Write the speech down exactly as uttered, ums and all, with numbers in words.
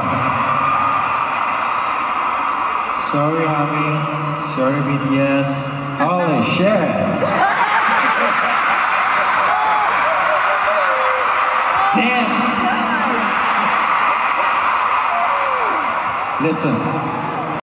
Sorry, ARMY. Sorry, B T S. Holy shit. Damn. Listen.